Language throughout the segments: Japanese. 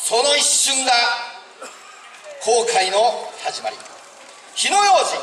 その一瞬が航海の始まり。火の用心。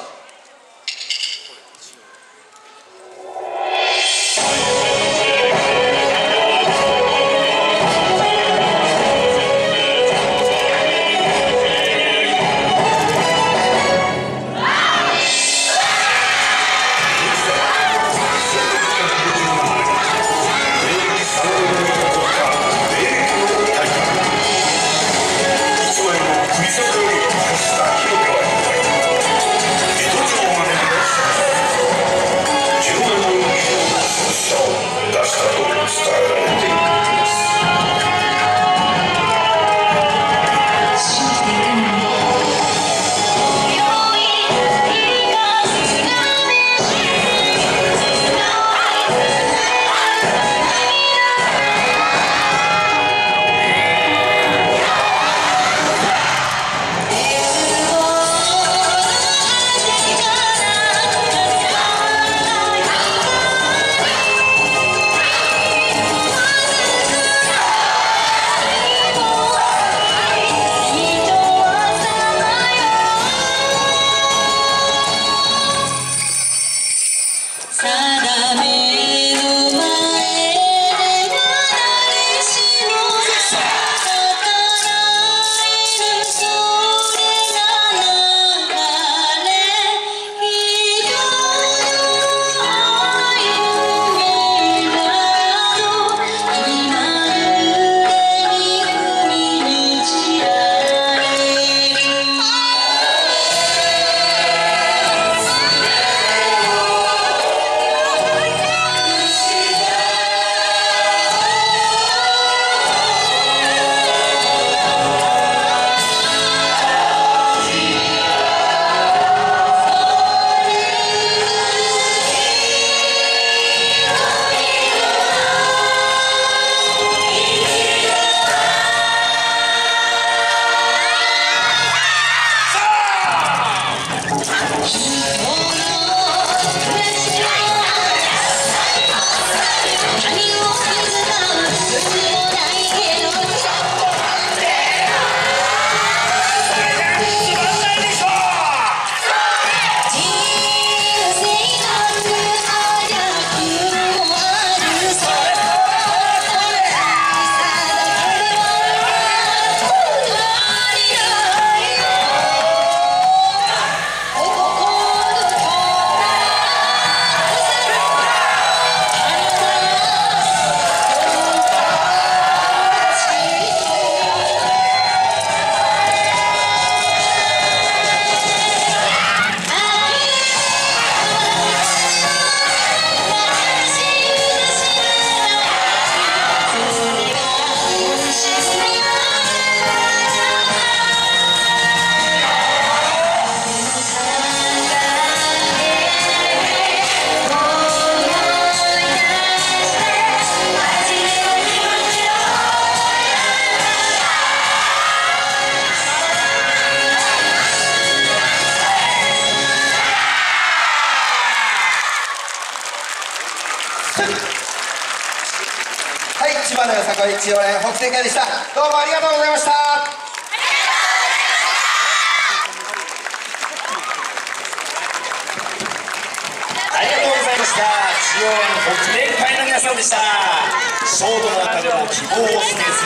はい、千葉のよさこい千代連北西会でした。どうもありがとうございました。 ありがとうございました。千代連北西会の皆さんでした。ショートの中でも希望を示す